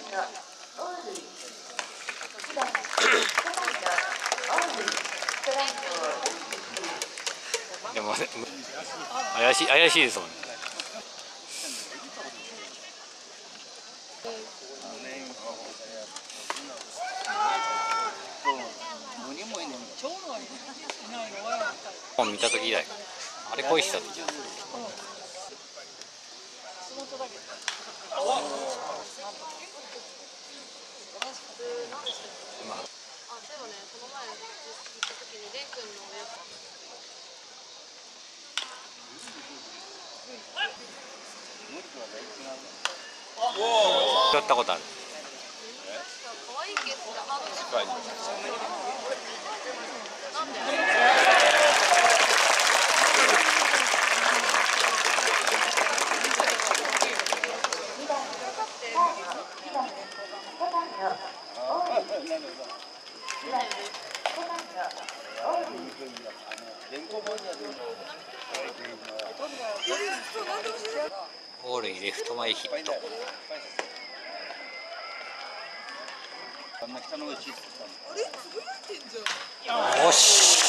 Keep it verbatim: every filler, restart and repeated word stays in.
でも怪しい怪しいですもんね。本見た時以来あれ恋した時じゃん。やったことある。オールイレフト前ヒット。よし。